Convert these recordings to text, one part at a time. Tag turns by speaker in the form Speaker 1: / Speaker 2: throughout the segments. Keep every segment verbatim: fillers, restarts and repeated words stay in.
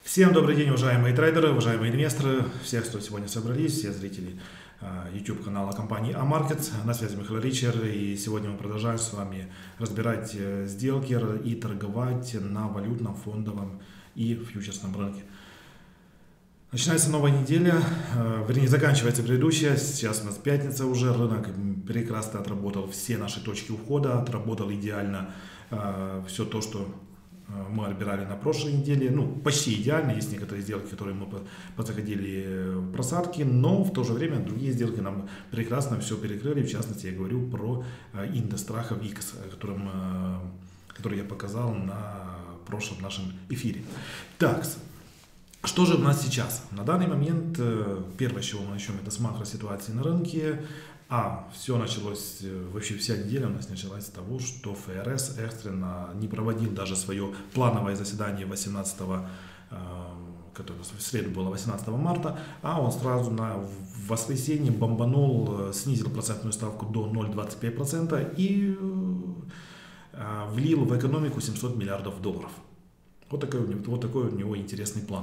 Speaker 1: Всем добрый день, уважаемые трейдеры, уважаемые инвесторы, всех, кто сегодня собрались, все зрители YouTube канала компании Амаркетс. На связи Михаил Ричер, и сегодня мы продолжаем с вами разбирать сделки и торговать на валютном, фондовом и фьючерсном рынке. Начинается новая неделя, вернее заканчивается предыдущая, сейчас у нас пятница уже, рынок прекрасно отработал все наши точки ухода, отработал идеально все то, что мы отбирали на прошлой неделе, ну почти идеально, есть некоторые сделки, которые мы подзаходили в просадки, но в то же время другие сделки нам прекрасно все перекрыли, в частности я говорю про индекс страха викс, которым, который я показал на прошлом нашем эфире. Так, что же у нас сейчас? На данный момент, первое, с чего мы начнем, это с макроситуации на рынке. А все началось, вообще вся неделя у нас началась с того, что ФРС экстренно не проводил даже свое плановое заседание восемнадцатого, которое в среду было восемнадцатого марта, а он сразу на воскресенье бомбанул, снизил процентную ставку до ноль целых двадцать пять сотых процента и влил в экономику семьсот миллиардов долларов. Вот такой, вот такой у него интересный план.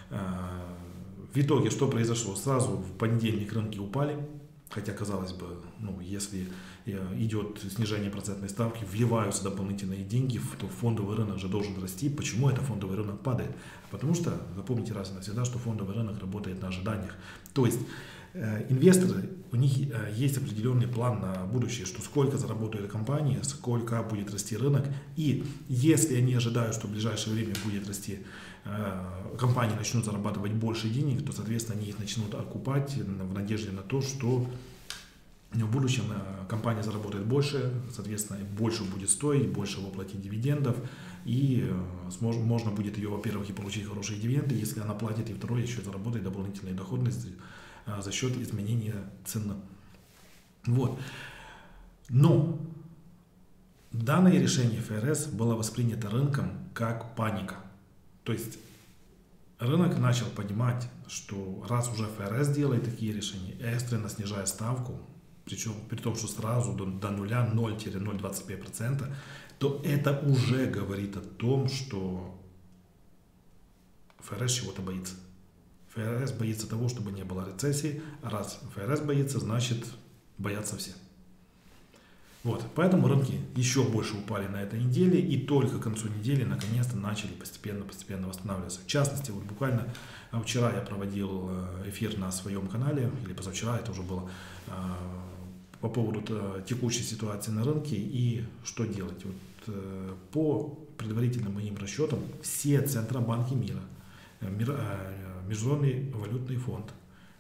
Speaker 1: В итоге что произошло? Сразу в понедельник рынки упали. Хотя, казалось бы, ну, если идет снижение процентной ставки, вливаются дополнительные деньги, то фондовый рынок же должен расти. Почему это фондовый рынок падает? Потому что, запомните раз и навсегда, что фондовый рынок работает на ожиданиях. То есть э, инвесторы, у них э, есть определенный план на будущее, что сколько заработает компания, сколько будет расти рынок. И если они ожидают, что в ближайшее время будет расти, э, компании начнут зарабатывать больше денег, то, соответственно, они их начнут окупать в надежде на то, что в будущем компания заработает больше, соответственно, больше будет стоить, больше воплотить дивидендов, и можно будет ее, во-первых, и получить хорошие дивиденды, если она платит, и второе, еще заработать дополнительные доходности за счет изменения цены. Вот. Но данное решение ФРС было воспринято рынком как паника. То есть рынок начал понимать, что раз уже ФРС делает такие решения, экстренно снижая ставку, причем при том, что сразу до, до нуля ноль целых ноль двадцать пять сотых процента, то это уже говорит о том, что ФРС чего-то боится. ФРС боится того, чтобы не было рецессии. Раз ФРС боится, значит боятся все. Вот, поэтому рынки еще больше упали на этой неделе, и только к концу недели наконец-то начали постепенно-постепенно восстанавливаться. В частности, вот буквально вчера я проводил эфир на своем канале, или позавчера это уже было, по поводу текущей ситуации на рынке и что делать. Вот, по предварительным моим расчетам, все центробанки мира, Международный валютный фонд,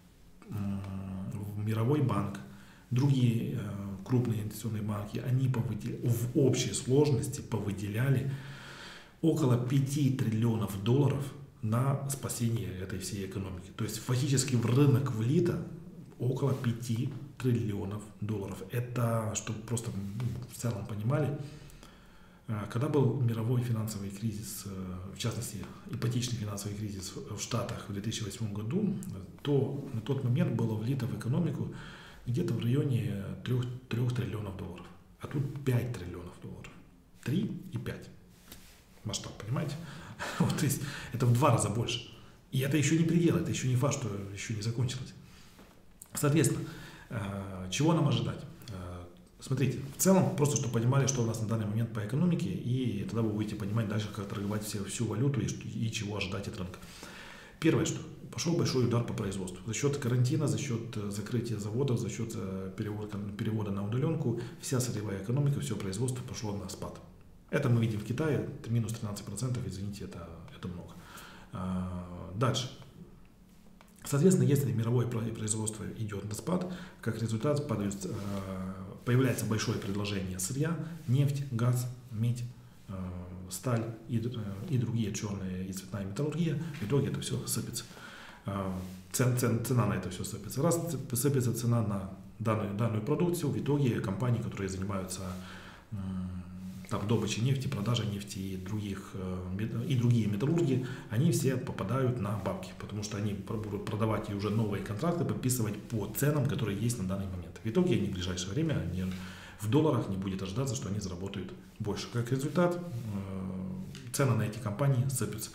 Speaker 1: Мировой банк, другие крупные инвестиционные банки, они повыделяли, в общей сложности повыделяли около пяти триллионов долларов на спасение этой всей экономики. То есть фактически в рынок влито около пяти триллионов долларов. Это, чтобы просто в целом понимали, когда был мировой финансовый кризис, в частности ипотечный финансовый кризис в Штатах в две тысячи восьмом году, то на тот момент было влито в экономику где-то в районе трёх триллионов долларов. А тут пять триллионов долларов. три и пять. Масштаб, понимаете? Вот, то есть это в два раза больше. И это еще не предел, это еще не факт, что еще не закончилось. Соответственно, чего нам ожидать? Смотрите, в целом, просто чтобы понимали, что у нас на данный момент по экономике, и тогда вы будете понимать дальше, как торговать всю, всю валюту и, и чего ожидать от рынка. Первое, что пошел большой удар по производству. За счет карантина, за счет закрытия заводов, за счет перевода, перевода на удаленку, вся сырьевая экономика, все производство пошло на спад. Это мы видим в Китае, это минус тринадцать процентов, извините, это, это много. Дальше. Соответственно, если мировое производство идет на спад, как результат падают, появляется большое предложение сырья, нефть, газ, медь, сталь и, и другие черные и цветная металлургия. В итоге это все сыпется. Цен, цен, цена на это все сыпется. Раз сыпется цена на данную, данную продукцию, в итоге компании, которые занимаются там, добычей нефти, продажей нефти и, других, и другие металлурги, они все попадают на бабки, потому что они будут продавать и уже новые контракты подписывать по ценам, которые есть на данный момент. В итоге они в ближайшее время они в долларах не будет ожидаться, что они заработают больше. Как результат, цены на эти компании сыпятся.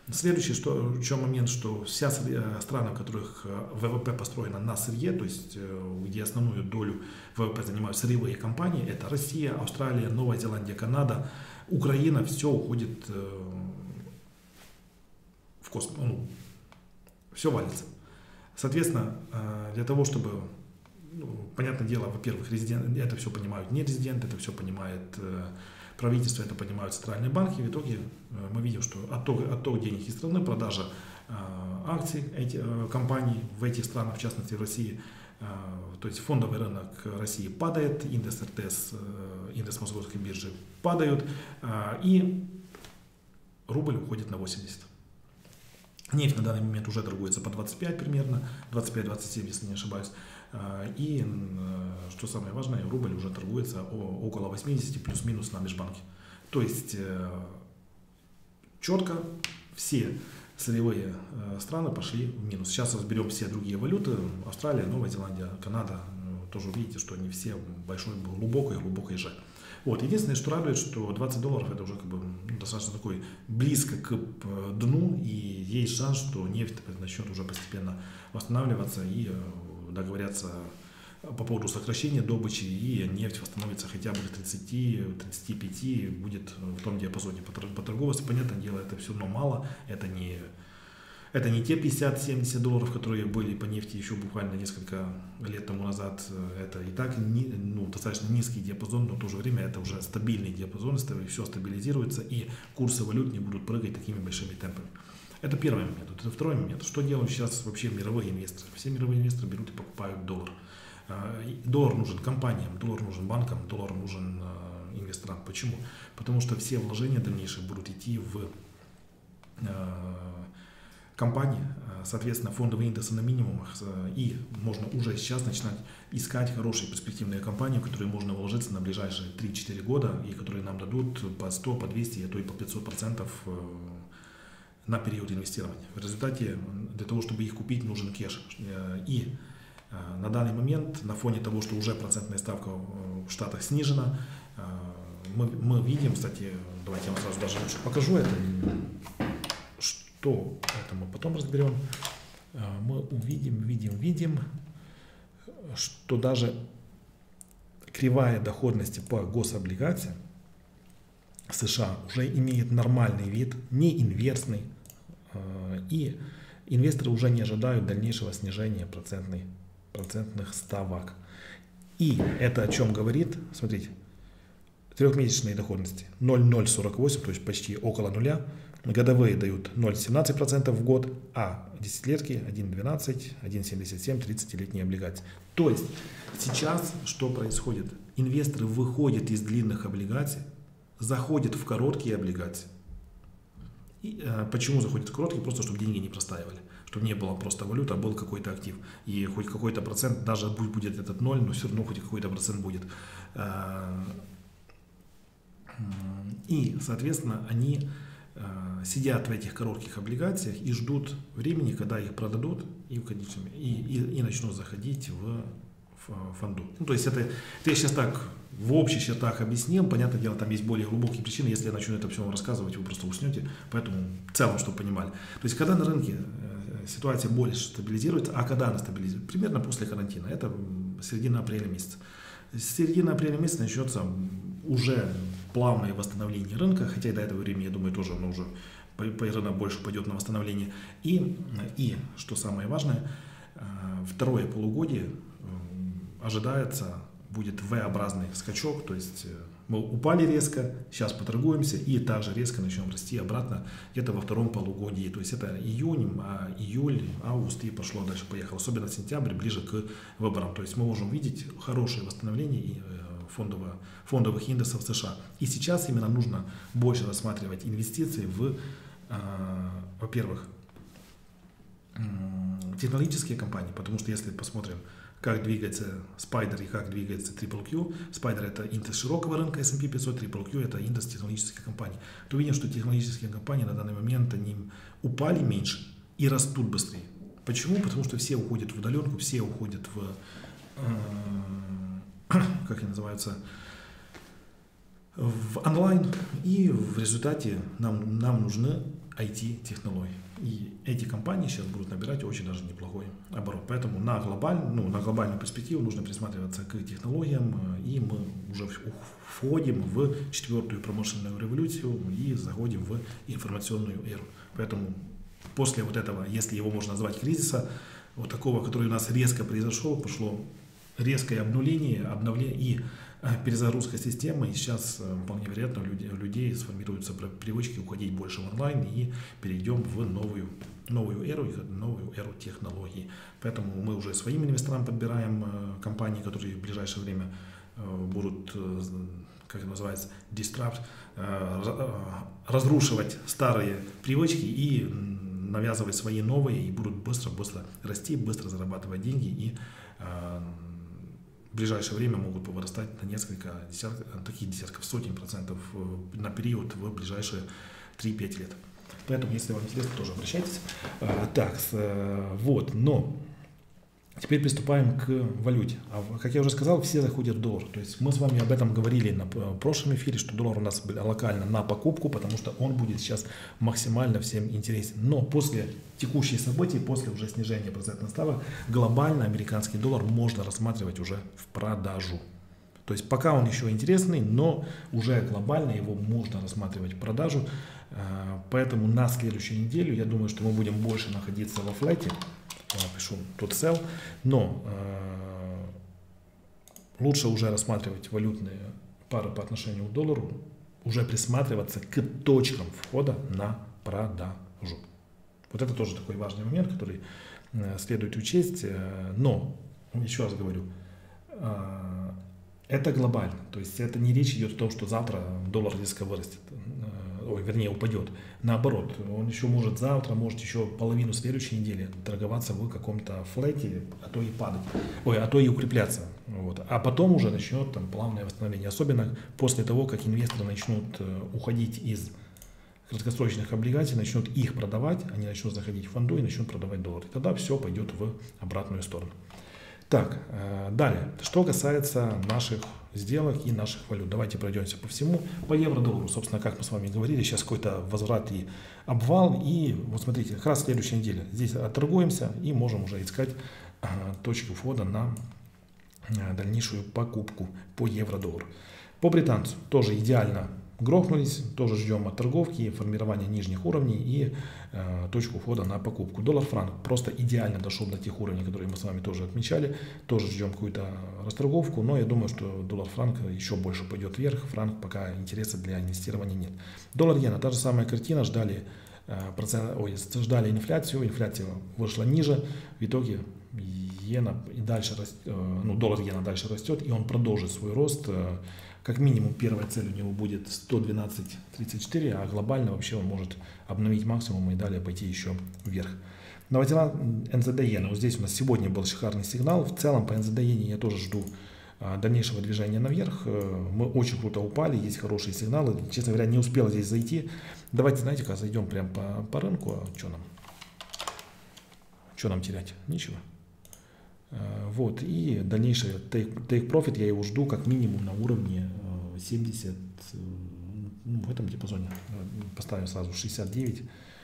Speaker 1: Следующий, что, еще момент, что вся страны, в которых ВВП построена на сырье, то есть где основную долю ВВП занимают сырьевые компании, это Россия, Австралия, Новая Зеландия, Канада, Украина, все уходит в космос, ну, все валится. Соответственно, для того, чтобы, ну, понятное дело, во-первых, резидент, это все понимают не резиденты, это все понимает правительство, это понимают центральные банки. В итоге мы видим, что отток, отток денег из страны, продажа э, акций эти, э, компаний в этих странах, в частности в России, э, то есть фондовый рынок России падает, индекс эр тэ эс, э, индекс Московской биржи падают, э, и рубль уходит на восемьдесят. Нефть на данный момент уже торгуется по двадцать пять примерно, двадцать пять - двадцать семь, если не ошибаюсь. И, что самое важное, рубль уже торгуется около восьмидесяти плюс-минус на межбанке. То есть четко все сырьевые страны пошли в минус. Сейчас разберем все другие валюты. Австралия, Новая Зеландия, Канада. Тоже увидите, что они все большой, глубокой, глубокой же. Вот. Единственное, что радует, что двадцать долларов это уже как бы достаточно такой близко к дну, и есть шанс, что нефть начнет уже постепенно восстанавливаться и договорятся по поводу сокращения добычи, и нефть восстановится хотя бы к тридцати — тридцати пяти, будет в том диапазоне по торговости. Понятное дело, это все равно мало, это не, это не те пятьдесят — семьдесят долларов, которые были по нефти еще буквально несколько лет тому назад. Это и так ну, достаточно низкий диапазон, но в то же время это уже стабильный диапазон, все стабилизируется, и курсы валют не будут прыгать такими большими темпами. Это первый момент. Это второй момент. Что делают сейчас вообще мировые инвесторы? Все мировые инвесторы берут и покупают доллар. Доллар нужен компаниям, доллар нужен банкам, доллар нужен инвесторам. Почему? Потому что все вложения дальнейшие будут идти в компании, соответственно, фондовые индексы на минимумах, и можно уже сейчас начинать искать хорошие перспективные компании, в которые можно вложиться на ближайшие три-четыре года, и которые нам дадут по сто, по двести, а то и по пятьсот процентов на период инвестирования. В результате для того, чтобы их купить, нужен кэш. И на данный момент, на фоне того, что уже процентная ставка в Штатах снижена, мы, мы видим, кстати, давайте я вам сразу даже лучше покажу это, что это мы потом разберем. Мы увидим, видим, видим, что даже кривая доходности по гособлигациям США уже имеет нормальный вид, не инверсный, и инвесторы уже не ожидают дальнейшего снижения процентной, процентных ставок. И это о чем говорит? Смотрите, трехмесячные доходности ноль целых ноль сорок восемь, то есть почти около нуля, годовые дают ноль целых семнадцать процентов в год, а десятилетки один целых двенадцать, один целых семьдесят семь, тридцатилетние облигации. То есть сейчас что происходит? Инвесторы выходят из длинных облигаций, заходят в короткие облигации. И, э, почему заходят в короткие? Просто чтобы деньги не простаивали, чтобы не было просто валюта, а был какой-то актив. И хоть какой-то процент, даже будет этот ноль, но все равно хоть какой-то процент будет. Э, и, соответственно, они э, сидят в этих коротких облигациях и ждут времени, когда их продадут и, в конечном, и, и, и начнут заходить в фонду. Ну, то есть это, это я сейчас так в общих чертах объяснил. Понятное дело, там есть более глубокие причины. Если я начну это все вам рассказывать, вы просто уснете. Поэтому в целом, чтобы понимали. То есть когда на рынке ситуация более стабилизируется, а когда она стабилизируется? Примерно после карантина. Это середина апреля месяца. С середины апреля месяца начнется уже плавное восстановление рынка, хотя и до этого времени, я думаю, тоже оно уже по, по рынок больше пойдет на восстановление. И, и, что самое важное, второе полугодие ожидается, будет V-образный скачок, то есть мы упали резко, сейчас поторгуемся и также резко начнем расти обратно где-то во втором полугодии. То есть это июнь, а июль, август и пошло дальше, поехало. Особенно сентябрь, ближе к выборам. То есть мы можем видеть хорошее восстановление фондового, фондовых индексов США. И сейчас именно нужно больше рассматривать инвестиции в, э, во-первых, э, технологические компании, потому что если посмотрим, как двигается Spider и как двигается Triple Q. Spider это индекс широкого рынка эс энд пи пятьсот, Triple Q это индекс технологических компаний. То видим, что технологические компании на данный момент они упали меньше и растут быстрее. Почему? Потому что все уходят в удаленку, все уходят в, э, как они называются, в онлайн, и в результате нам, нам нужны ай ти-технологий. И эти компании сейчас будут набирать очень даже неплохой оборот. Поэтому на, глобаль, ну, на глобальную перспективу нужно присматриваться к технологиям, и мы уже входим в четвертую промышленную революцию и заходим в информационную эру. Поэтому после вот этого, если его можно назвать кризиса, вот такого, который у нас резко произошел, пошло резкое обнуление, обновление и перезагрузка системы, и сейчас вполне вероятно у людей, у людей сформируются привычки уходить больше в онлайн и перейдем в новую, новую эру, новую эру технологий. Поэтому мы уже своим инвесторам подбираем компании, которые в ближайшее время будут, как это называется, disrupt, разрушивать старые привычки и навязывать свои новые, и будут быстро-быстро расти, быстро зарабатывать деньги, и в ближайшее время могут повырастать на несколько десятков, таких десятков, сотен процентов на период в ближайшие три-пять лет. Поэтому, если вам интересно, тоже обращайтесь. А, так, вот, но теперь приступаем к валюте. А, как я уже сказал, все заходят в доллар. То есть мы с вами об этом говорили на прошлом эфире, что доллар у нас локально на покупку, потому что он будет сейчас максимально всем интересен. Но после текущих событий, после уже снижения процентных ставок, глобально американский доллар можно рассматривать уже в продажу. То есть пока он еще интересный, но уже глобально его можно рассматривать в продажу. Поэтому на следующую неделю, я думаю, что мы будем больше находиться во флете. Я напишу тут sell, но э, лучше уже рассматривать валютные пары по отношению к доллару, уже присматриваться к точкам входа на продажу. Вот это тоже такой важный момент, который э, следует учесть. Э, но, еще раз говорю, э, это глобально. То есть это не речь идет о том, что завтра доллар резко вырастет. Ой, вернее, упадет. Наоборот, он еще может завтра, может еще половину следующей недели торговаться в каком-то флете, а то и падать, ой, а то и укрепляться. Вот. А потом уже начнет там плавное восстановление. Особенно после того, как инвесторы начнут уходить из краткосрочных облигаций, начнут их продавать, они начнут заходить в фонду и начнут продавать доллары. И тогда все пойдет в обратную сторону. Так, далее, что касается наших сделок и наших валют. Давайте пройдемся по всему. По евро-доллару, собственно, как мы с вами говорили, сейчас какой-то возврат и обвал. И вот смотрите, как раз следующая неделя. Здесь отторгуемся и можем уже искать точку входа на дальнейшую покупку по евро-доллару. По британцу тоже идеально грохнулись, тоже ждем от торговки, формирования нижних уровней и э, точку входа на покупку. Доллар-франк просто идеально дошел до тех уровней, которые мы с вами тоже отмечали, тоже ждем какую-то расторговку, но я думаю, что доллар-франк еще больше пойдет вверх, франк пока интереса для инвестирования нет. Доллар-иена, та же самая картина, ждали, э, процент, ой, ждали инфляцию, инфляция вышла ниже, в итоге иена и дальше растет, э, ну, доллар-иена дальше растет, и он продолжит свой рост. Э, Как минимум первая цель у него будет сто двенадцать тридцать четыре, а глобально вообще он может обновить максимум и далее пойти еще вверх. Новозеланд, эн зет иена. Вот здесь у нас сегодня был шикарный сигнал. В целом по эн зет иене я тоже жду а, дальнейшего движения наверх. Мы очень круто упали, есть хорошие сигналы. Честно говоря, не успел здесь зайти. Давайте, знаете-ка, зайдем прямо по, по рынку. А что нам? Что нам терять? Ничего. Вот, и дальнейший take, take profit я его жду как минимум на уровне семьдесят, ну, в этом диапазоне. Поставим сразу шестьдесят девять.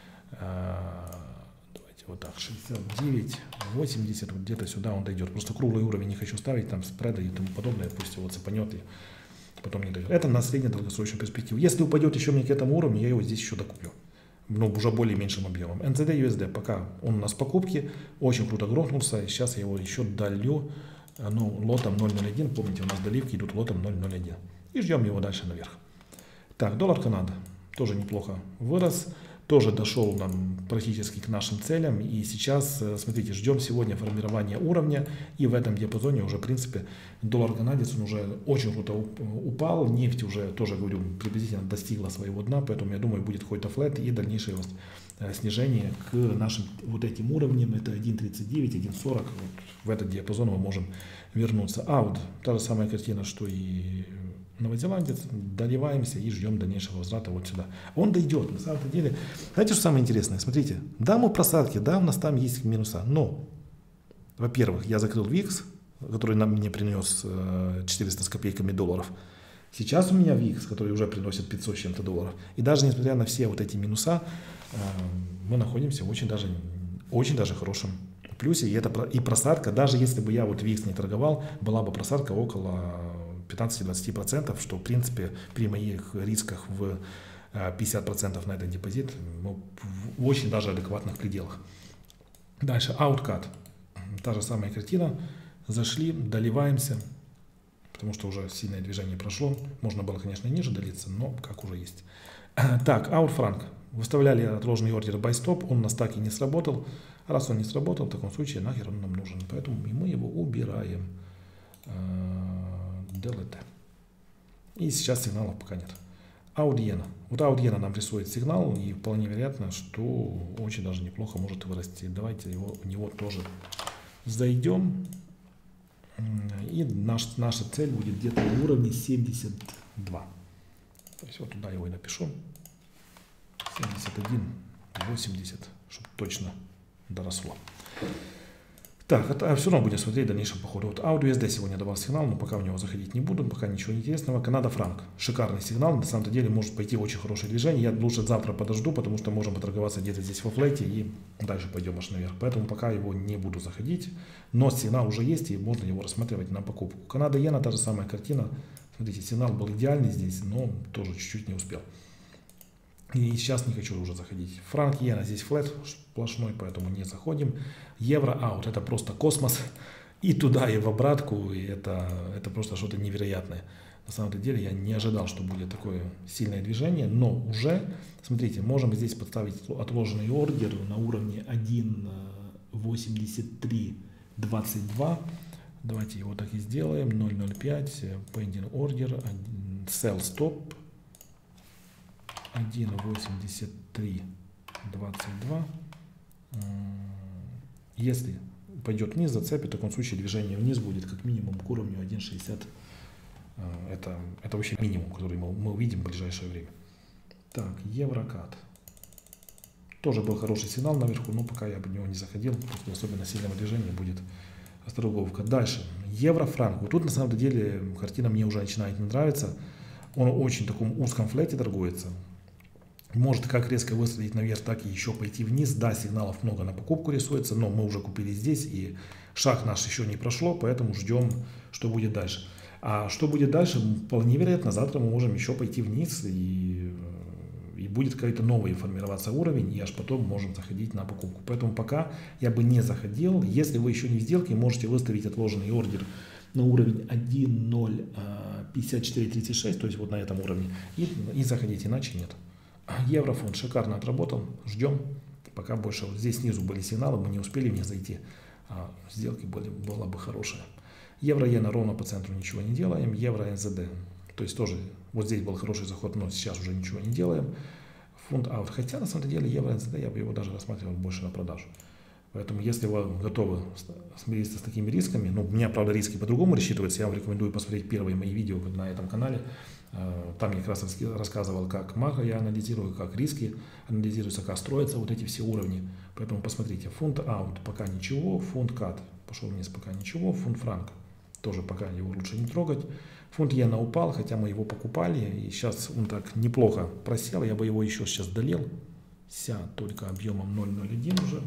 Speaker 1: Давайте вот так, шестьдесят девять, восемьдесят, вот где-то сюда он дойдет. Просто круглый уровень не хочу ставить, там спреды и тому подобное, пусть его цепанет и потом не дойдет. Это на среднедолгосрочную перспективу. Если упадет еще мне к этому уровню, я его здесь еще докуплю. Ну, уже более меньшим объемом. эн зет ю эс ди пока он у нас покупки, очень круто грохнулся, сейчас я его еще долью, ну, лотом ноль ноль один, помните, у нас доливки идут лотом ноль ноль один, и ждем его дальше наверх. Так, доллар Канада тоже неплохо вырос, тоже дошел нам практически к нашим целям, и сейчас, смотрите, ждем сегодня формирования уровня, и в этом диапазоне уже, в принципе, доллар канадец, он уже очень круто упал, нефть уже, тоже, говорю, приблизительно достигла своего дна, поэтому, я думаю, будет какой-то флет и дальнейшее снижение к нашим вот этим уровням, это один тридцать девять, один сорок, вот в этот диапазон мы можем вернуться. А вот та же самая картина, что и новозеландец, доливаемся и ждем дальнейшего возврата вот сюда. Он дойдет, на самом деле. Знаете, что самое интересное? Смотрите, да, мы просадки, да, у нас там есть минуса, но, во-первых, я закрыл викс, который нам мне принес четыреста с копейками долларов. Сейчас у меня викс, который уже приносит пятьсот с чем-то долларов. И даже несмотря на все вот эти минуса, мы находимся в очень даже, очень даже хорошем плюсе. И, это, и просадка, даже если бы я вот викс не торговал, была бы просадка около пятнадцати-двадцати процентов, что в принципе при моих рисках в пятьдесят процентов на этот депозит ну, в очень даже адекватных пределах. Дальше ауткат. Та же самая картина. Зашли, доливаемся, потому что уже сильное движение прошло. Можно было, конечно, ниже долиться, но как уже есть. Так, аутфранк. Выставляли отложенный ордер buy stop, он у нас так и не сработал. Раз он не сработал, в таком случае нахер он нам нужен. Поэтому мы его убираем. Delete. И сейчас сигналов пока нет. Аудиена. Вот аудиена нам рисует сигнал, и вполне вероятно, что очень даже неплохо может вырасти. Давайте его, в него тоже зайдем. И наш, наша цель будет где-то на уровне семьдесят два. То есть вот туда его и напишу. семьдесят один восемьдесят, чтобы точно доросло. Так, это все равно будем смотреть в дальнейшем по ходу. Вот AUDUSD сегодня давал сигнал, но пока в него заходить не буду, пока ничего интересного. Канада франк. Шикарный сигнал, на самом деле может пойти очень хорошее движение. Я лучше завтра подожду, потому что можем поторговаться где-то здесь во флете и дальше пойдем аж наверх. Поэтому пока его не буду заходить. Но сигнал уже есть и можно его рассматривать на покупку. Канада иена, та же самая картина. Смотрите, сигнал был идеальный здесь, но тоже чуть-чуть не успел. И сейчас не хочу уже заходить. Франк иена здесь флет сплошной, поэтому не заходим. Евро аут, это просто космос. И туда, и в обратку. И это, это просто что-то невероятное. На самом деле я не ожидал, что будет такое сильное движение. Но уже, смотрите, можем здесь подставить отложенный ордер на уровне один восемьдесят три двадцать два. Давайте его так и сделаем. ноль ноль пять, pending order, sell stop. один восемьдесят три двадцать два. Если пойдет вниз, зацепит, в таком случае движение вниз будет как минимум к уровню один шестьдесят. Это, это вообще минимум, который мы, мы увидим в ближайшее время. Так, еврокат. Тоже был хороший сигнал наверху, но пока я бы в него не заходил, после особенно сильного движения будет осторговка. Дальше, евро-франк. Вот тут на самом деле картина мне уже начинает не нравиться. Он в очень таком узком флете торгуется. Может как резко выстрелить наверх, так и еще пойти вниз. Да, сигналов много на покупку рисуется, но мы уже купили здесь, и шаг наш еще не прошло, поэтому ждем, что будет дальше. А что будет дальше, вполне вероятно, завтра мы можем еще пойти вниз, и, и будет какой-то новый формироваться уровень, и аж потом можем заходить на покупку. Поэтому пока я бы не заходил. Если вы еще не в сделке, можете выставить отложенный ордер на уровень один ноль пятьдесят четыре тридцать шесть, то есть вот на этом уровне, и, и заходить, иначе нет. Еврофонд шикарно отработал, ждем, пока больше. Вот здесь снизу были сигналы, мы не успели в них зайти, а сделки были, была бы хорошая. Евро-иена ровно по центру ничего не делаем, евро-эн зэ дэ, то есть тоже вот здесь был хороший заход, но сейчас уже ничего не делаем. Фунт аут, хотя на самом деле евро-эн зэ дэ я бы его даже рассматривал больше на продажу. Поэтому, если вы готовы смириться с такими рисками, ну, у меня, правда, риски по-другому рассчитываются, я вам рекомендую посмотреть первые мои видео на этом канале. Там я как раз рассказывал, как макро я анализирую, как риски анализируются, как строятся вот эти все уровни. Поэтому посмотрите, фунт аут пока ничего, фунт кат пошел вниз пока ничего, фунт франк тоже пока его лучше не трогать. Фунт иена упал, хотя мы его покупали, и сейчас он так неплохо просел, я бы его еще сейчас долил, ся только объемом ноль ноль один уже.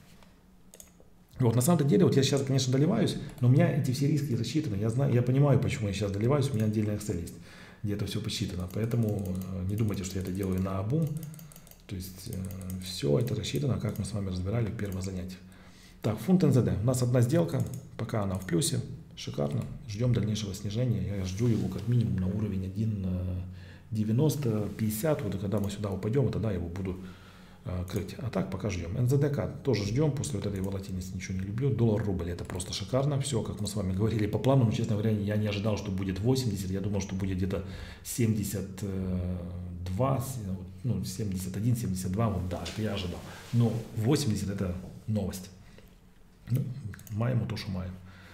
Speaker 1: Вот, на самом деле, вот я сейчас, конечно, доливаюсь, но у меня эти все риски рассчитаны. Я знаю, я понимаю, почему я сейчас доливаюсь, у меня отдельный Excel есть, где это все посчитано. Поэтому не думайте, что я это делаю на обум. То есть э, все это рассчитано, как мы с вами разбирали в первых занятиях. Так, фунт эн зэ дэ. У нас одна сделка, пока она в плюсе, шикарно. Ждем дальнейшего снижения. Я жду его как минимум на уровень один девяносто пятьдесят. Вот когда мы сюда упадем, тогда я его буду крыть. А так пока ждем. эн зэ дэ ка тоже ждем. После вот этой волатильности ничего не люблю. Доллар-рубль это просто шикарно. Все, как мы с вами говорили по плану. Но, честно говоря, я не ожидал, что будет восемьдесят. Я думал, что будет где-то семьдесят два, ну, семьдесят один, семьдесят два. Вот да, это я ожидал. Но восемьдесят это новость. Ну, маем то, что маем.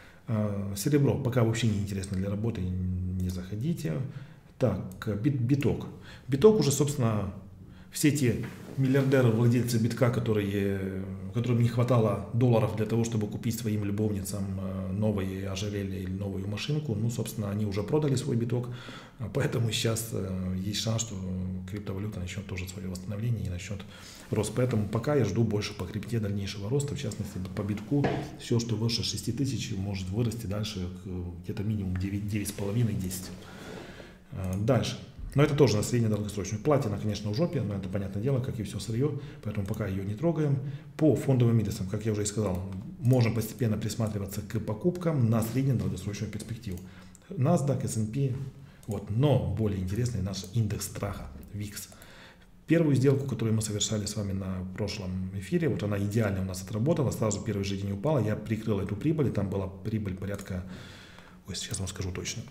Speaker 1: Серебро пока вообще не интересно для работы. Не заходите. Так, бит, биток. Биток уже, собственно, все те миллиардеры, владельцы битка, которые, которым не хватало долларов для того, чтобы купить своим любовницам новые ожерелья или новую машинку, ну, собственно, они уже продали свой биток, поэтому сейчас есть шанс, что криптовалюта начнет тоже свое восстановление и начнет рост. Поэтому пока я жду больше по крипте дальнейшего роста, в частности, по битку, все, что выше шести тысяч, может вырасти дальше где-то минимум девять с половиной — десять. Дальше. Но это тоже на среднедолгосрочную. Платина, конечно, в жопе, но это понятное дело, как и все сырье, поэтому пока ее не трогаем. По фондовым индексам, как я уже и сказал, можем постепенно присматриваться к покупкам на среднедолгосрочную перспективу. NASDAQ, эс энд пи, вот. Но более интересный наш индекс страха, викс. Первую сделку, которую мы совершали с вами на прошлом эфире, вот она идеально у нас отработала, сразу первый же день упала, я прикрыл эту прибыль, и там была прибыль порядка, ой, сейчас вам скажу точно.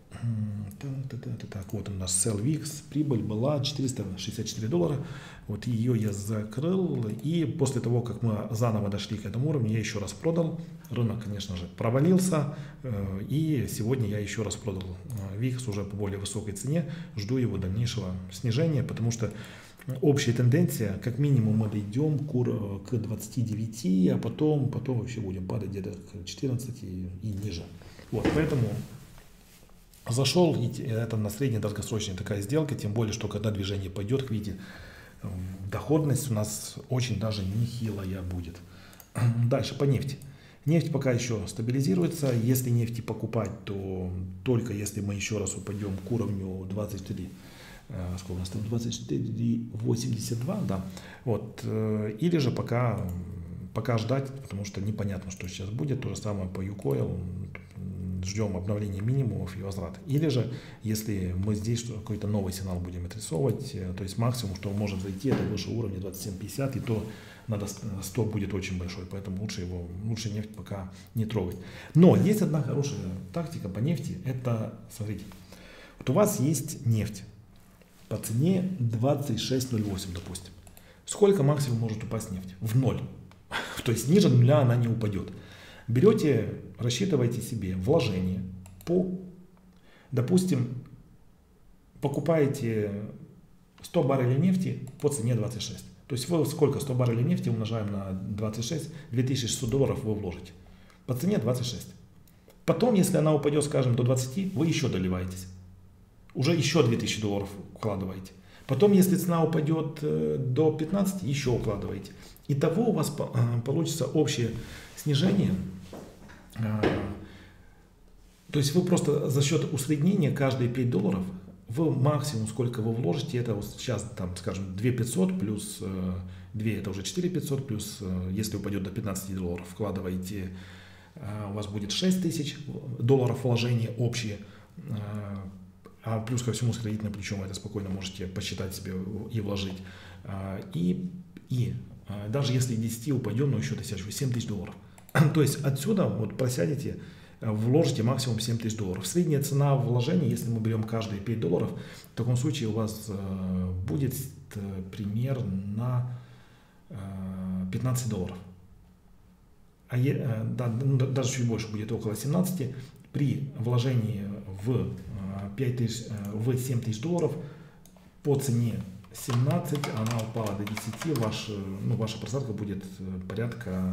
Speaker 1: Так, вот у нас Sell викс, прибыль была четыреста шестьдесят четыре доллара, вот ее я закрыл, и после того, как мы заново дошли к этому уровню, я еще раз продал, рынок, конечно же, провалился, и сегодня я еще раз продал викс уже по более высокой цене, жду его дальнейшего снижения, потому что общая тенденция, как минимум мы дойдем к двадцати девяти, а потом, потом вообще будем падать где-то к четырнадцати и ниже, вот, поэтому... Зашел, и это на среднедолгосрочная такая сделка, тем более, что когда движение пойдет, видите, доходность у нас очень даже нехилая будет. Дальше по нефти. Нефть пока еще стабилизируется. Если нефти покупать, то только если мы еще раз упадем к уровню двадцать четыре, сколько у нас там, двадцать четыре восемьдесят два, да. Вот. Или же пока, пока ждать, потому что непонятно, что сейчас будет. То же самое по Юкойл. Ждем обновления минимумов и возврата. Или же, если мы здесь какой-то новый сигнал будем отрисовывать, то есть максимум, что может зайти, это выше уровня двадцать семь пятьдесят, и то надо, стоп будет очень большой, поэтому лучше его, лучше нефть пока не трогать. Но есть одна хорошая тактика по нефти, это, смотрите, вот у вас есть нефть по цене двадцать шесть ноль восемь, допустим. Сколько максимум может упасть нефть? В ноль. То есть ниже нуля она не упадет. Берете, рассчитываете себе вложение по, допустим, покупаете сто баррелей нефти по цене двадцать шесть. То есть вы сколько сто баррелей нефти умножаем на двадцать шесть, две тысячи шестьсот долларов вы вложите. По цене двадцать шесть. Потом, если она упадет, скажем, до двадцати, вы еще доливаетесь. Уже еще две тысячи долларов укладываете. Потом, если цена упадет до пятнадцати, еще укладываете. Итого у вас получится общее снижение. То есть вы просто за счет усреднения каждые пять долларов, вы максимум, сколько вы вложите, это вот сейчас, там, скажем, две тысячи пятьсот плюс два, это уже четыре тысячи пятьсот, плюс, если упадет до пятнадцати долларов, вкладываете, у вас будет шесть тысяч долларов вложения общие, а плюс ко всему с кредитным плечом это спокойно можете посчитать себе и вложить. И, и даже если десять упадет, но еще тысяч, семь тысяч долларов. То есть отсюда вот просядете, вложите максимум семь тысяч долларов. Средняя цена вложения, если мы берем каждые пять долларов, в таком случае у вас будет примерно пятнадцать долларов. А е, да, даже чуть больше, будет около семнадцати. При вложении в, пять тысяч, в семь тысяч долларов по цене семнадцать, она упала до десяти, ваш, ну, ваша просадка будет порядка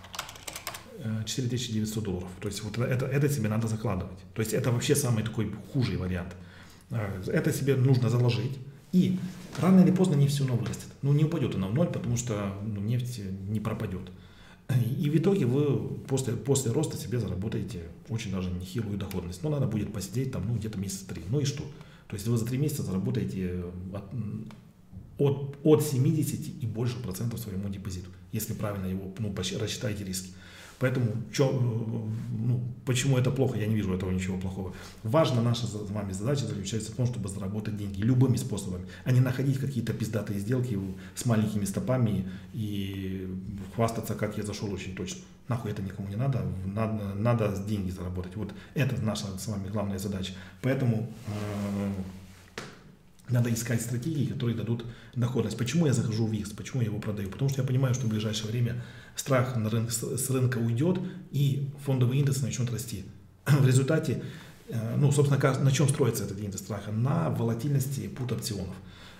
Speaker 1: четыре тысячи девятьсот долларов. То есть вот это, это себе надо закладывать. То есть это вообще самый такой худший вариант. Это себе нужно заложить. И рано или поздно нефть все равно вырастет. Ну не упадет она в ноль, потому что ну, нефть не пропадет. И в итоге вы после, после роста себе заработаете очень даже нехилую доходность. Но надо будет посидеть там ну, где-то месяца три. Ну и что? То есть вы за три месяца заработаете от, от, от семидесяти и больше процентов своему депозиту, если правильно его ну, рассчитаете риски. Поэтому, чё, ну, почему это плохо, я не вижу этого ничего плохого. Важно, наша с вами задача заключается в том, чтобы заработать деньги любыми способами, а не находить какие-то пиздатые сделки с маленькими стопами и хвастаться, как я зашел очень точно. Нахуй это никому не надо, надо, надо деньги заработать. Вот это наша с вами главная задача. Поэтому э, надо искать стратегии, которые дадут доходность. Почему я захожу в викс, почему я его продаю? Потому что я понимаю, что в ближайшее время страх на рынок, с рынка уйдет и фондовый индекс начнет расти. В результате, ну, собственно, на чем строится этот индекс страха? На волатильности пут-опционов.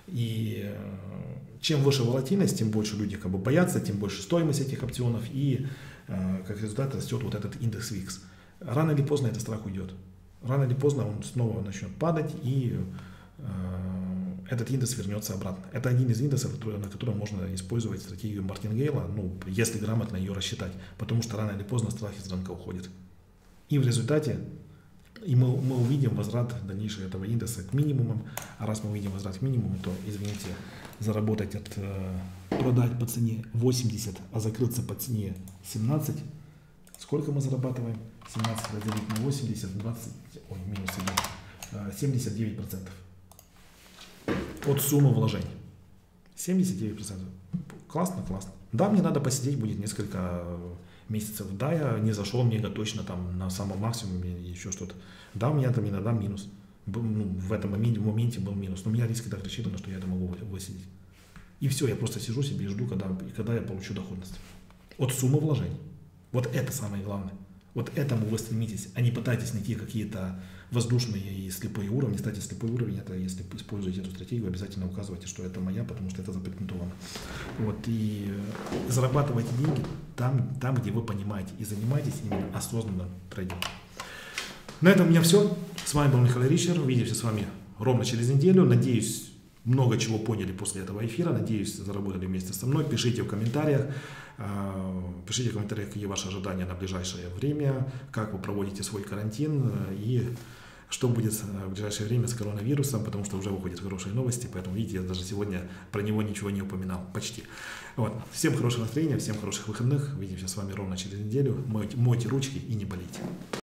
Speaker 1: И чем выше волатильность, тем больше люди как бы боятся, тем больше стоимость этих опционов, и как результат растет вот этот индекс викс. Рано или поздно этот страх уйдет. Рано или поздно он снова начнет падать, и этот индекс вернется обратно. Это один из индексов, на котором можно использовать стратегию Мартингейла, ну, если грамотно ее рассчитать, потому что рано или поздно страх из рынка уходит. И в результате и мы, мы увидим возврат дальнейшего этого индекса к минимумам, а раз мы увидим возврат к минимуму, то, извините, заработать от э, продать по цене восемьдесят, а закрыться по цене семнадцать, сколько мы зарабатываем? семнадцать разделить на восемьдесят, двадцать, ой, минус один, семьдесят девять процентов от суммы вложений. семьдесят девять процентов. Классно, классно. Да, мне надо посидеть будет несколько месяцев. Да, я не зашел мега точно там на самом максимуме или еще что-то. Да, у меня там иногда минус. Ну, в этом моменте, в моменте был минус. Но у меня риски так рассчитаны, что я это могу высидеть. И все, я просто сижу себе и жду, когда, когда я получу доходность. От суммы вложений. Вот это самое главное. Вот этому вы стремитесь, а не пытайтесь найти какие-то воздушные и слепые уровни. Кстати, слепой уровень, это если используете эту стратегию, обязательно указывайте, что это моя, потому что это запатентовано. Вот, и зарабатывайте деньги там, там, где вы понимаете, и занимайтесь именно осознанным трейдингом. На этом у меня все. С вами был Михаил Ричер. Увидимся с вами ровно через неделю. Надеюсь, много чего поняли после этого эфира. Надеюсь, заработали вместе со мной. Пишите в комментариях. Пишите в комментариях, какие ваши ожидания на ближайшее время, как вы проводите свой карантин и что будет в ближайшее время с коронавирусом, потому что уже выходят хорошие новости, поэтому, видите, я даже сегодня про него ничего не упоминал, почти. Вот. Всем хорошего настроения, всем хороших выходных. Увидимся с вами ровно через неделю. Мойте, мойте ручки и не болейте.